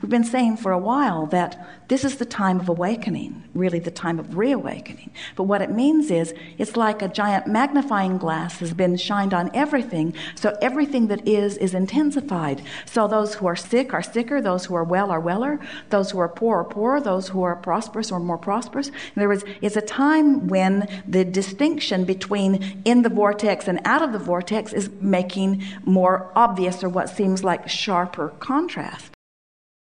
we've been saying for a while that this is the time of awakening, really the time of reawakening. But what it means is it's like a giant magnifying glass has been shined on everything, so everything that is intensified. So those who are sick are sicker, those who are well are weller, those who are poorer, those who are prosperous are more prosperous. In other words, it's a time when the distinction between in the vortex and out of the vortex is making more obvious, or what seems like sharper contrast.